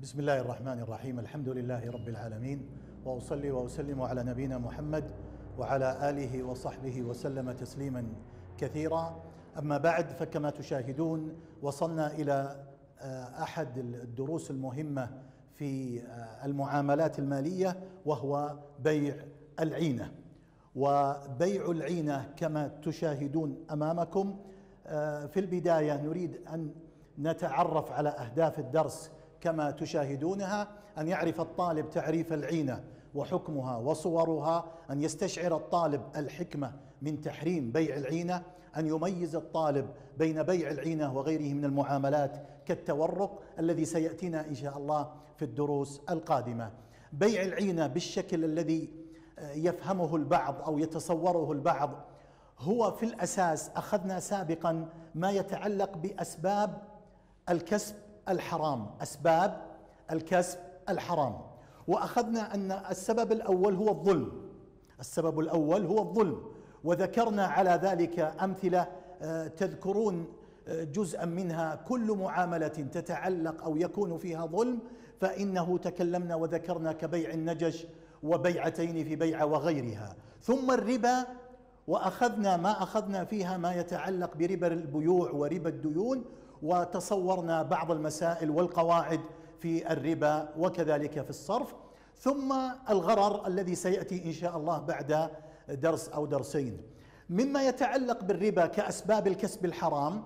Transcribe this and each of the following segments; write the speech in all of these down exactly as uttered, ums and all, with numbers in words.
بسم الله الرحمن الرحيم. الحمد لله رب العالمين، وأصلي وأسلم على نبينا محمد وعلى آله وصحبه وسلم تسليما كثيرا. أما بعد، فكما تشاهدون وصلنا إلى أحد الدروس المهمة في المعاملات المالية، وهو بيع العينة. وبيع العينة كما تشاهدون أمامكم، في البداية نريد أن نتعرف على أهداف الدرس كما تشاهدونها: أن يعرف الطالب تعريف العينة وحكمها وصورها، أن يستشعر الطالب الحكمة من تحريم بيع العينة، أن يميز الطالب بين بيع العينة وغيره من المعاملات كالتورق الذي سيأتينا إن شاء الله في الدروس القادمة. بيع العينة بالشكل الذي يفهمه البعض أو يتصوره البعض هو في الأساس، أخذنا سابقا ما يتعلق بأسباب الكسب الحرام، أسباب الكسب الحرام، وأخذنا أن السبب الأول هو الظلم، السبب الأول هو الظلم، وذكرنا على ذلك أمثلة تذكرون جزءا منها: كل معاملة تتعلق أو يكون فيها ظلم فإنه تكلمنا وذكرنا كبيع النجش وبيعتين في بيعة وغيرها. ثم الربا، وأخذنا ما أخذنا فيها ما يتعلق بربا البيوع وربا الديون، وتصورنا بعض المسائل والقواعد في الربا وكذلك في الصرف. ثم الغرر الذي سيأتي إن شاء الله بعد درس أو درسين. مما يتعلق بالربا كأسباب الكسب الحرام،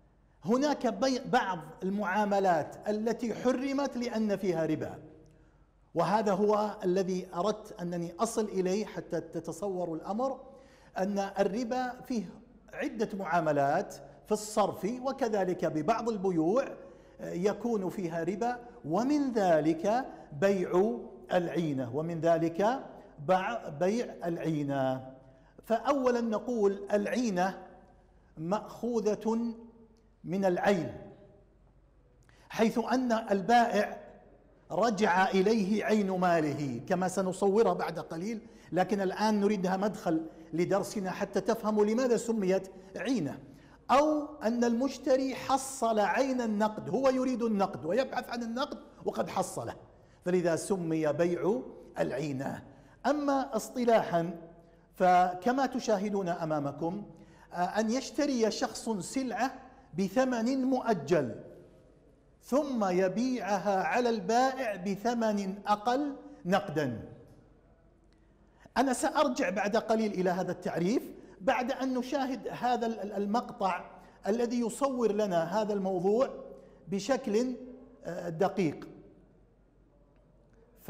هناك بعض المعاملات التي حرمت لأن فيها ربا، وهذا هو الذي أردت أنني أصل إليه حتى تتصوروا الأمر، أن الربا فيه عدة معاملات في الصرف وكذلك ببعض البيوع يكون فيها ربا، ومن ذلك بيع العينة، ومن ذلك بيع العينة. فأولا نقول العينة مأخوذة من العين، حيث أن البائع رجع إليه عين ماله كما سنصورها بعد قليل، لكن الآن نريدها مدخل لدرسنا حتى تفهموا لماذا سميت عينة. أو أن المشتري حصل عين النقد، هو يريد النقد ويبحث عن النقد وقد حصله، فلذا سمي بيع العينة. أما اصطلاحا فكما تشاهدون أمامكم، أن يشتري شخص سلعة بثمن مؤجل ثم يبيعها على البائع بثمن أقل نقدا. أنا سأرجع بعد قليل إلى هذا التعريف بعد أن نشاهد هذا المقطع الذي يصور لنا هذا الموضوع بشكل دقيق. ف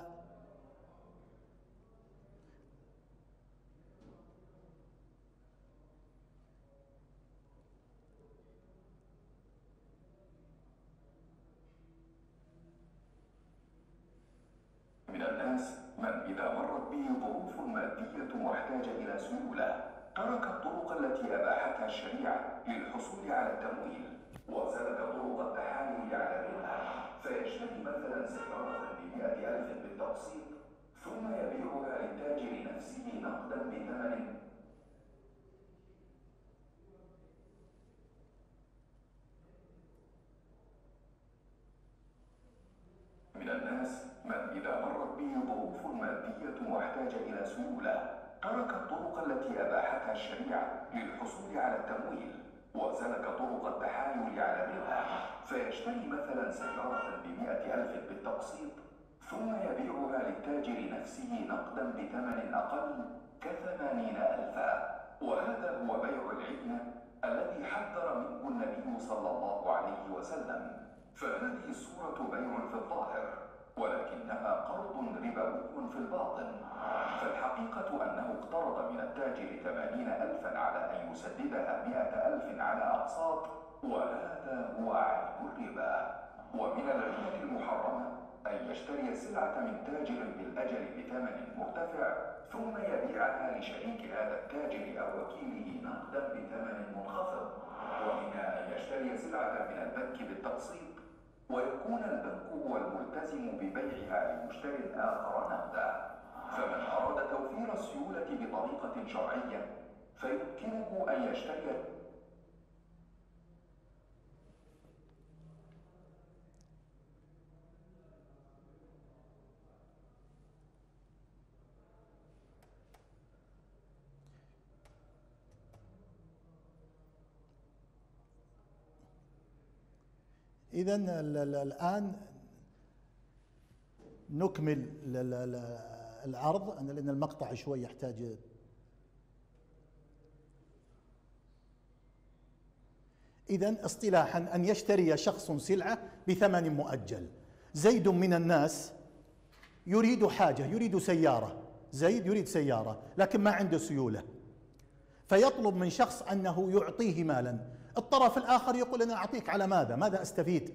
من الناس من إذا مرت به ظروف مادية محتاج إلى سيولة ترك الطرق التي أباحتها الشريعة للحصول على التمويل، وسلك طرق التحايل على الربا، فيشتري مثلا سيارة بمئة ألف بالتقسيط ثم يبيعها للتاجر نفسه نقدا بثمن من الناس من إذا مرت به ظروف مادية محتاج إلى سيولة ترك الطرق التي أباحتها الشريعة للحصول على التمويل، وسلك طرق التحايل على الربا، فيشتري مثلا سيارة بمئة ألف بالتقسيط ثم يبيعها للتاجر نفسه نقدا بثمن أقل كثمانين ألفا. وهذا هو بيع العينة الذي حذر منه النبي صلى الله عليه وسلم. فهذه الصورة بيع في الظاهر، ولكنها قرض ربوي في الباطن. فالحقيقة أنه اقترض من التاجر ثمانين ألفا على أن يسددها مئة ألف على أقساط، وهذا هو عين الربا. ومن العينة المحرمة أن يشتري السلعة من تاجر بالأجل بثمن مرتفع ثم يبيعها لشريك هذا التاجر أو وكيله نقدا بثمن منخفض، ومنها أن يشتري سلعة من البنك بالتقسيط ويكون البنك هو الملتزم ببيعها لمشتر آخر نقدا. فمن أراد توفير السيولة بطريقة شرعية فيمكنه أن يشتري إذا الآن نكمل العرض لأن المقطع شوي يحتاج. إذا اصطلاحا أن يشتري شخص سلعة بثمن مؤجل. زيد من الناس يريد حاجة، يريد سيارة، زيد يريد سيارة لكن ما عنده سيولة، فيطلب من شخص أنه يعطيه مالا. الطرف الآخر يقول أنا أعطيك على ماذا؟ ماذا أستفيد؟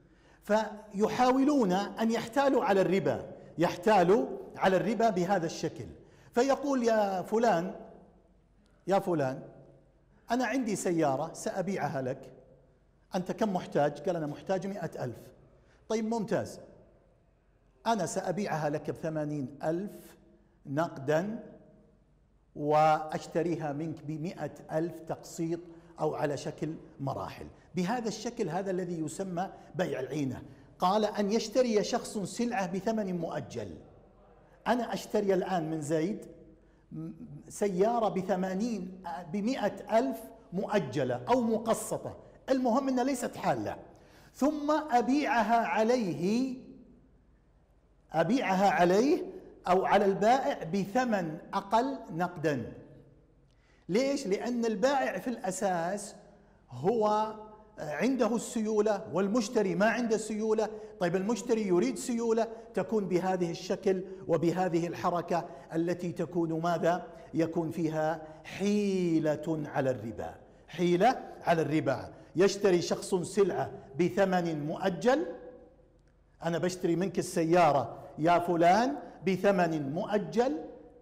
فيحاولون أن يحتالوا على الربا، يحتالوا على الربا بهذا الشكل. فيقول يا فلان يا فلان أنا عندي سيارة سأبيعها لك، أنت كم محتاج؟ قال أنا محتاج مئة ألف. طيب ممتاز، أنا سأبيعها لك بثمانين ألف نقدا وأشتريها منك بمئة ألف تقسيط أو على شكل مراحل. بهذا الشكل هذا الذي يسمى بيع العينة. قال أن يشتري شخص سلعة بثمن مؤجل. أنا أشتري الآن من زيد سيارة بثمانين بمئة ألف مؤجلة أو مقسطة، المهم أنها ليست حالة، ثم أبيعها عليه أبيعها عليه أو على البائع بثمن أقل نقدا. ليش؟ لأن البائع في الأساس هو عنده السيولة والمشتري ما عنده سيولة. طيب المشتري يريد سيولة، تكون بهذه الشكل وبهذه الحركة التي تكون ماذا؟ يكون فيها حيلة على الربا، حيلة على الربا. يشتري شخص سلعة بثمن مؤجل، أنا بشتري منك السيارة يا فلان بثمن مؤجل،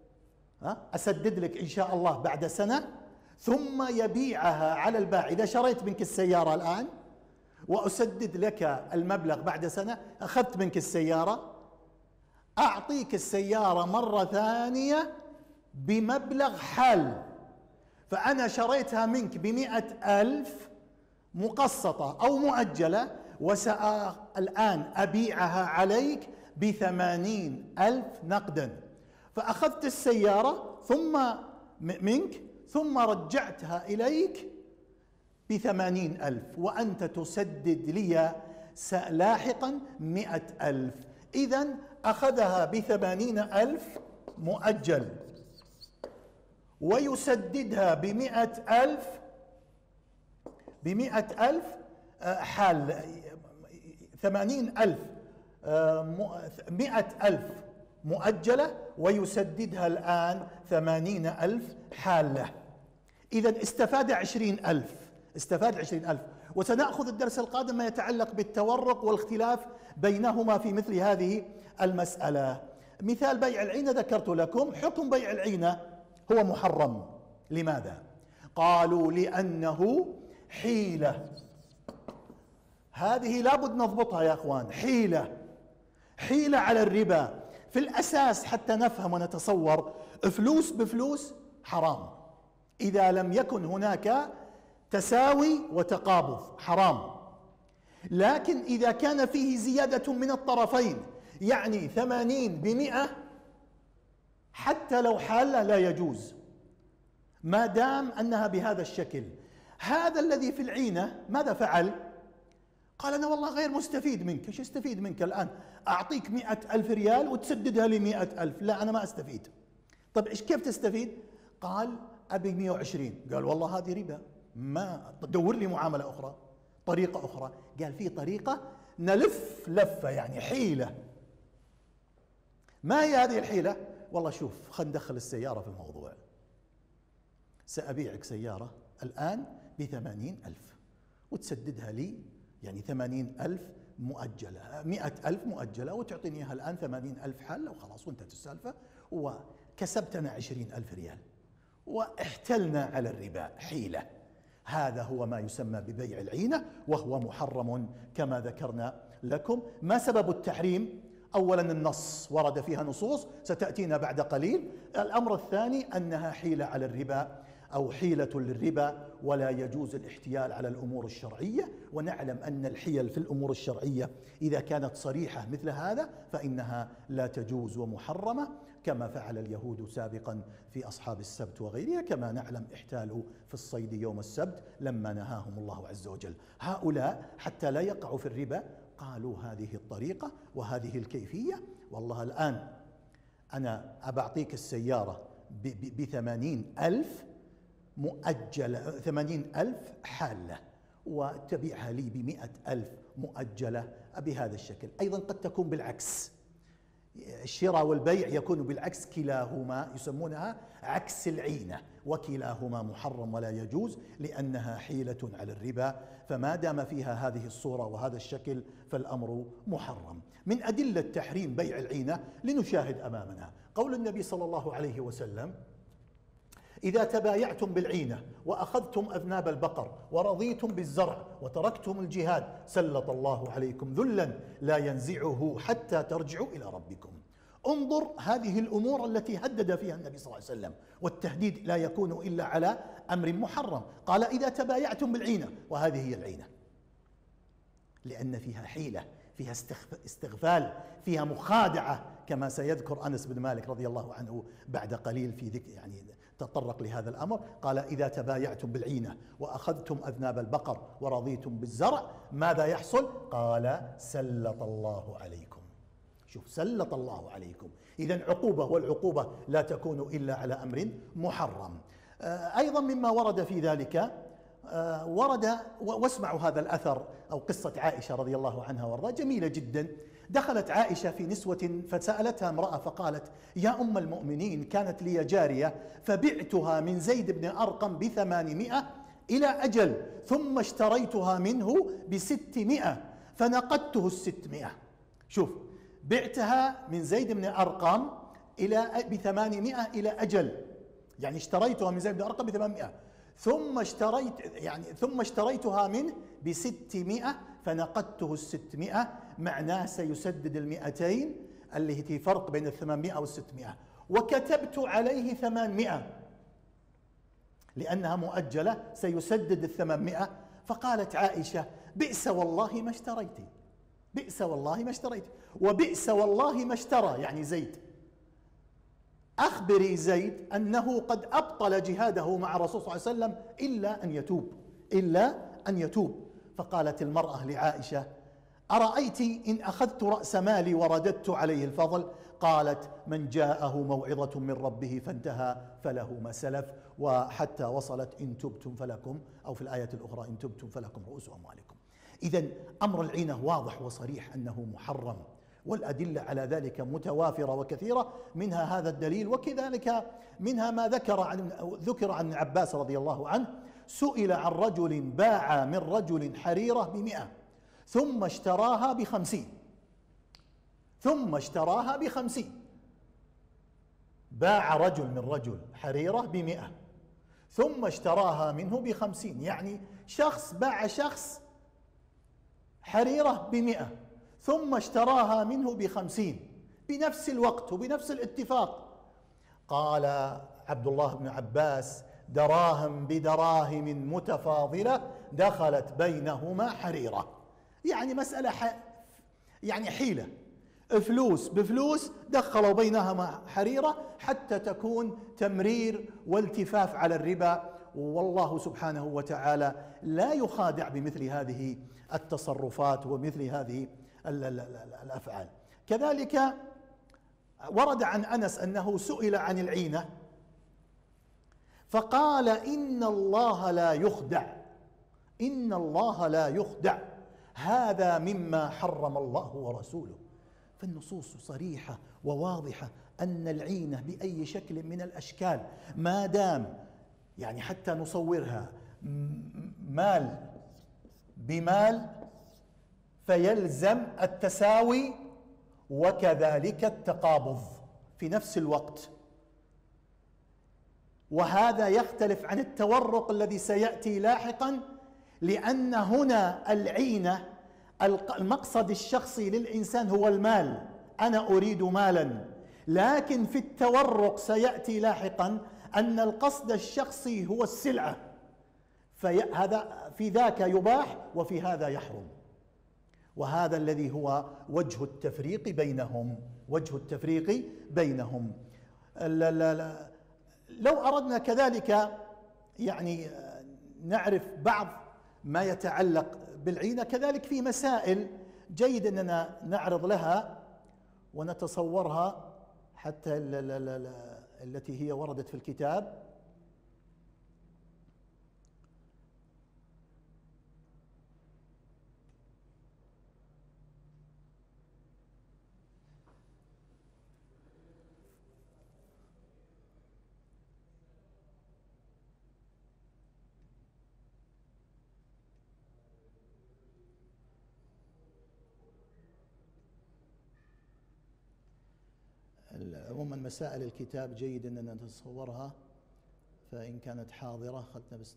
أسدد لك إن شاء الله بعد سنة، ثم يبيعها على البائع. إذا شريت منك السيارة الآن وأسدد لك المبلغ بعد سنة، أخذت منك السيارة، أعطيك السيارة مرة ثانية بمبلغ حال. فأنا شريتها منك بمئة ألف مقسطة أو مؤجلة، وسألآن أبيعها عليك بثمانين ألف نقدا. فأخذت السيارة ثم منك ثم رجعتها إليك بثمانين ألف، وأنت تسدد لي لاحقا مئة ألف. إذن أخذها بثمانين ألف مؤجل ويسددها بمئة ألف بمئة ألف حال، ثمانين ألف مئة ألف مؤجلة ويسددها الآن ثمانين ألف حالة. إذن استفاد عشرين ألف، استفاد عشرين ألف. وسنأخذ الدرس القادم ما يتعلق بالتورق والاختلاف بينهما في مثل هذه المسألة. مثال بيع العينة ذكرت لكم. حكم بيع العينة هو محرم. لماذا؟ قالوا لأنه حيلة. هذه لابد نضبطها يا أخوان، حيلة، حيلة على الربا. في الأساس حتى نفهم ونتصور، فلوس بفلوس حرام إذا لم يكن هناك تساوي وتقابض، حرام. لكن إذا كان فيه زيادة من الطرفين، يعني ثمانين بمئة، حتى لو حالة لا يجوز ما دام أنها بهذا الشكل. هذا الذي في العينة ماذا فعل؟ قال أنا والله غير مستفيد منك. إيش استفيد منك الآن؟ أعطيك مئة ألف ريال وتسددها لي مئة ألف. لا، أنا ما أستفيد. طب إيش كيف تستفيد؟ قال أبي مئة وعشرين. قال والله هذه ربا، ما دور لي معاملة أخرى، طريقة أخرى. قال في طريقة نلف لفة، يعني حيلة. ما هي هذه الحيلة؟ والله شوف، خلينا ندخل السيارة في الموضوع. سأبيعك سيارة الآن بثمانين ألف وتسددها لي، يعني ثمانين ألف مؤجلة، مئة ألف مؤجلة، وتعطيني إياها الآن ثمانين ألف حالة وخلاص وانتهت السالفة، وكسبتنا عشرين ألف ريال واحتلنا على الربا. حيلة. هذا هو ما يسمى ببيع العينة، وهو محرم كما ذكرنا لكم. ما سبب التحريم؟ أولا النص، ورد فيها نصوص ستأتينا بعد قليل. الأمر الثاني أنها حيلة على الربا. أو حيلة للربا، ولا يجوز الاحتيال على الأمور الشرعية. ونعلم أن الحيل في الأمور الشرعية إذا كانت صريحة مثل هذا فإنها لا تجوز ومحرمة، كما فعل اليهود سابقا في أصحاب السبت وغيرها، كما نعلم احتالوا في الصيد يوم السبت لما نهاهم الله عز وجل. هؤلاء حتى لا يقعوا في الربا قالوا هذه الطريقة وهذه الكيفية. والله الآن أنا أبعطيك السيارة بثمانين ألف مؤجلة، ثمانين ألف حالة، وتبيعها لي بمئة ألف مؤجلة بهذا الشكل. أيضا قد تكون بالعكس، الشراء والبيع يكون بالعكس، كلاهما يسمونها عكس العينة، وكلاهما محرم ولا يجوز لأنها حيلة على الربا. فما دام فيها هذه الصورة وهذا الشكل فالأمر محرم. من أدلة تحريم بيع العينة لنشاهد أمامنا قول النبي صلى الله عليه وسلم: إذا تبايعتم بالعينة وأخذتم أذناب البقر ورضيتم بالزرع وتركتم الجهاد سلط الله عليكم ذلا لا ينزعه حتى ترجعوا إلى ربكم. انظر هذه الأمور التي هدد فيها النبي صلى الله عليه وسلم، والتهديد لا يكون إلا على أمر محرم. قال: إذا تبايعتم بالعينة، وهذه هي العينة، لأن فيها حيلة، فيها استغفال، فيها مخادعة، كما سيذكر أنس بن مالك رضي الله عنه بعد قليل في ذكر، يعني تطرق لهذا الأمر. قال: إذا تبايعتم بالعينة وأخذتم أذناب البقر ورضيتم بالزرع ماذا يحصل؟ قال: سلط الله عليكم. شوف، سلط الله عليكم، إذن عقوبة، والعقوبة لا تكون إلا على أمر محرم. أيضا مما ورد في ذلك ورد، واسمعوا هذا الأثر أو قصة عائشة رضي الله عنها وارضاها، جميلة جدا. دخلت عائشة في نسوة فسألتها امرأة فقالت: يا أم المؤمنين، كانت لي جارية فبعتها من زيد بن أرقم بثمانمائة إلى أجل، ثم اشتريتها منه بستمائة فنقدته الستمائة. شوف، بعتها من زيد بن أرقم إلى بثمانمائة إلى أجل، يعني اشتريتها من زيد بن أرقم بثمانمائة، ثم اشتريت يعني ثم اشتريتها منه بستمائة فنقدته الستمائة، معناه سيسدد المئتين اللي هي فرق بين الثمانمائة والستمائة، وكتبت عليه ثمانمائة لأنها مؤجلة، سيسدد الثمانمائة. فقالت عائشة: بئس والله ما اشتريت، بئس والله ما اشتريت، وبئس والله ما اشترى، يعني زيد. أخبري زيد أنه قد أبطل جهاده مع الرسول صلى الله عليه وسلم إلا أن يتوب، إلا أن يتوب. فقالت المرأة لعائشة: أرأيت إن أخذت رأس مالي ورددت عليه الفضل؟ قالت: من جاءه موعظة من ربه فانتهى فله ما سلف، وحتى وصلت: إن تبتم فلكم، أو في الآية الأخرى: إن تبتم فلكم رؤوس أموالكم. إذن أمر العينة واضح وصريح أنه محرم، والأدلة على ذلك متوافرة وكثيرة، منها هذا الدليل، وكذلك منها ما ذكر عن ذكر عن ابن عباس رضي الله عنه: سئل عن رجل باع من رجل حريرة بمئة ثم اشتراها بخمسين، ثم اشتراها بخمسين. باع رجل من رجل حريرة بمئة ثم اشتراها منه بخمسين، يعني شخص باع شخص حريرة بمئة ثم اشتراها منه بخمسين بنفس الوقت وبنفس الاتفاق. قال عبد الله بن عباس: دراهم بدراهم متفاضلة دخلت بينهما حريرة. يعني مسألة ح... يعني حيلة، فلوس بفلوس دخلوا بينهما حريرة حتى تكون تمرير والتفاف على الربا. والله سبحانه وتعالى لا يخادع بمثل هذه التصرفات ومثل هذه الأفعال. كذلك ورد عن أنس أنه سئل عن العينة فقال: إن الله لا يخدع، إن الله لا يخدع، هذا مما حرم الله ورسوله. فالنصوص صريحة وواضحة أن العينة بأي شكل من الأشكال ما دام، يعني حتى نصورها مال بمال فيلزم التساوي وكذلك التقابض في نفس الوقت، وهذا يختلف عن التورق الذي سيأتي لاحقا، لأن هنا العينة المقصد الشخصي للإنسان هو المال، أنا أريد مالا، لكن في التورق سيأتي لاحقا أن القصد الشخصي هو السلعة، فهذا في ذاك يباح وفي هذا يحرم. وهذا الذي هو وجه التفريق بينهم، وجه التفريق بينهم. لا لا لا لو أردنا كذلك يعني نعرف بعض ما يتعلق بالعينة، كذلك في مسائل جيد أننا نعرض لها ونتصورها حتى التي هي وردت في الكتاب. عموما مسائل الكتاب جيد أننا نتصورها، فإن كانت حاضرة خلنا بس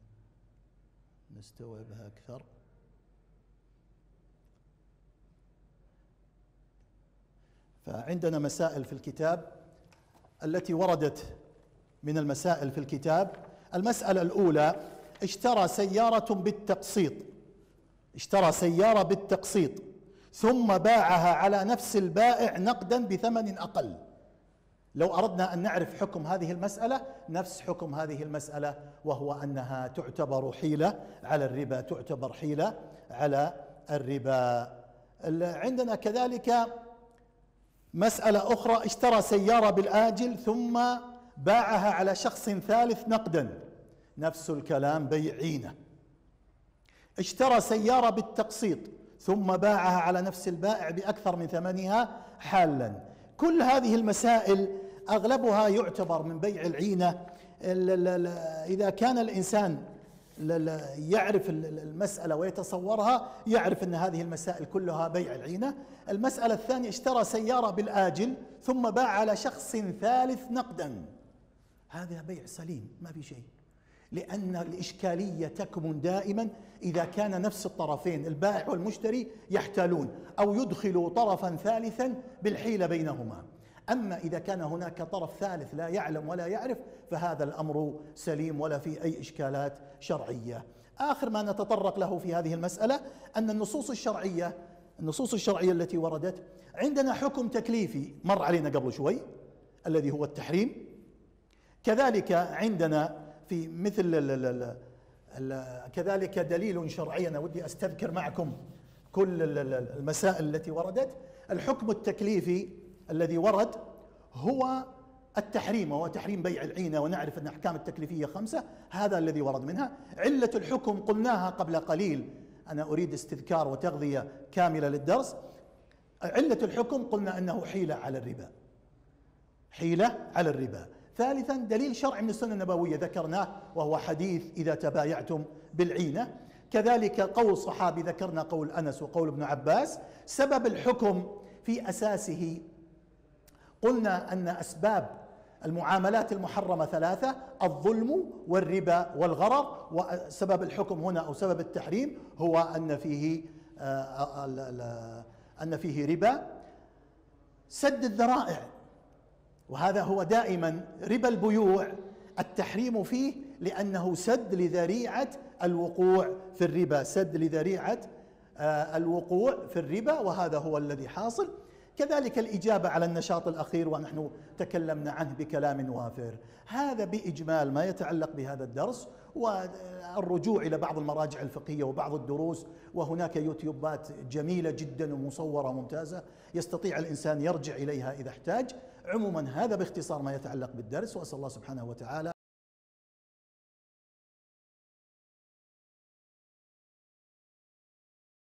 نستوعبها أكثر. فعندنا مسائل في الكتاب التي وردت من المسائل في الكتاب. المسألة الأولى: اشترى سيارة بالتقسيط، اشترى سيارة بالتقسيط ثم باعها على نفس البائع نقدا بثمن أقل. لو أردنا أن نعرف حكم هذه المسألة، نفس حكم هذه المسألة، وهو أنها تعتبر حيلة على الربا، تعتبر حيلة على الربا. عندنا كذلك مسألة أخرى: اشترى سيارة بالآجل ثم باعها على شخص ثالث نقدا، نفس الكلام، بيع عينة. اشترى سيارة بالتقسيط ثم باعها على نفس البائع بأكثر من ثمنها حالا. كل هذه المسائل أغلبها يعتبر من بيع العينة. إذا كان الإنسان يعرف المسألة ويتصورها، يعرف أن هذه المسائل كلها بيع العينة. المسألة الثانية: اشترى سيارة بالآجل ثم باع على شخص ثالث نقدا، هذا بيع سليم ما في شيء، لأن الإشكالية تكمن دائما إذا كان نفس الطرفين البائع والمشتري يحتالون أو يدخلوا طرفا ثالثا بالحيلة بينهما. أما إذا كان هناك طرف ثالث لا يعلم ولا يعرف فهذا الأمر سليم ولا في أي إشكالات شرعية. آخر ما نتطرق له في هذه المسألة أن النصوص الشرعية النصوص الشرعية التي وردت، عندنا حكم تكليفي مر علينا قبل شوي الذي هو التحريم. كذلك عندنا في مثل ال ال ال كذلك دليل شرعي. أنا ودي أستذكر معكم كل المسائل التي وردت. الحكم التكليفي الذي ورد هو التحريم، وهو تحريم بيع العينة، ونعرف أن أحكام التكليفية خمسة، هذا الذي ورد منها. علة الحكم قلناها قبل قليل، أنا أريد استذكار وتغذية كاملة للدرس. علة الحكم قلنا أنه حيلة على الربا، حيلة على الربا. ثالثا دليل شرعي من السنة النبوية ذكرناه، وهو حديث إذا تبايعتم بالعينة. كذلك قول صحابي ذكرنا، قول أنس وقول ابن عباس. سبب الحكم في أساسه قلنا أن أسباب المعاملات المحرمة ثلاثة: الظلم والربا والغرر. وسبب الحكم هنا أو سبب التحريم هو أن فيه أن فيه ربا. سد الذرائع، وهذا هو دائما ربا البيوع التحريم فيه، لأنه سد لذريعة الوقوع في الربا، سد لذريعة الوقوع في الربا، وهذا هو الذي حاصل. كذلك الإجابة على النشاط الأخير، ونحن تكلمنا عنه بكلام وافر. هذا بإجمال ما يتعلق بهذا الدرس، والرجوع إلى بعض المراجع الفقهية وبعض الدروس، وهناك يوتيوبات جميلة جدا ومصورة ممتازة يستطيع الإنسان يرجع إليها إذا احتاج. عموما هذا باختصار ما يتعلق بالدرس، وأسأل الله سبحانه وتعالى